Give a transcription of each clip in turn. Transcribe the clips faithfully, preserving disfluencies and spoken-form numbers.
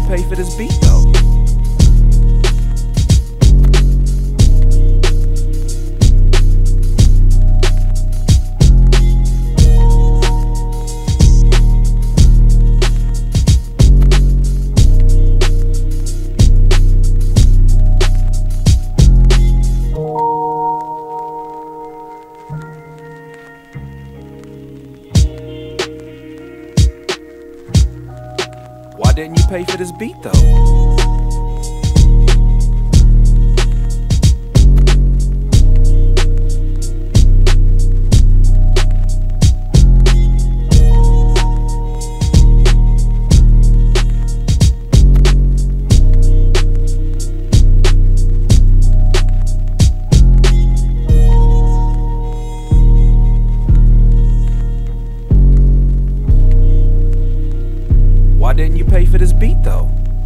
pay for this beat though? Why didn't you pay for this beat though? Why didn't you pay for this beat though?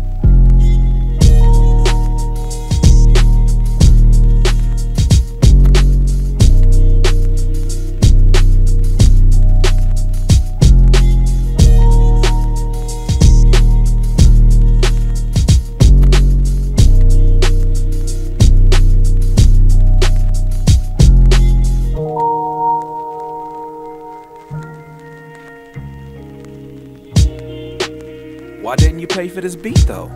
Why didn't you pay for this beat though?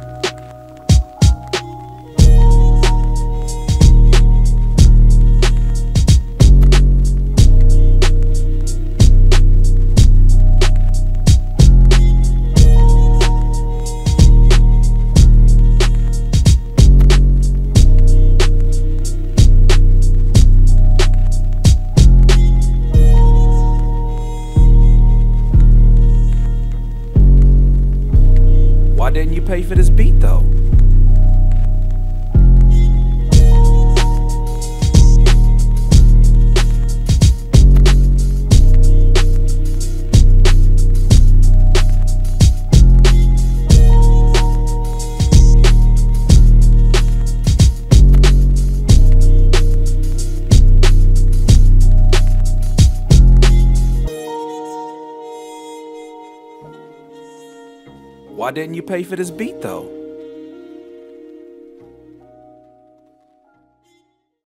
Why didn't you pay for this beat though? Why didn't you pay for this beat though?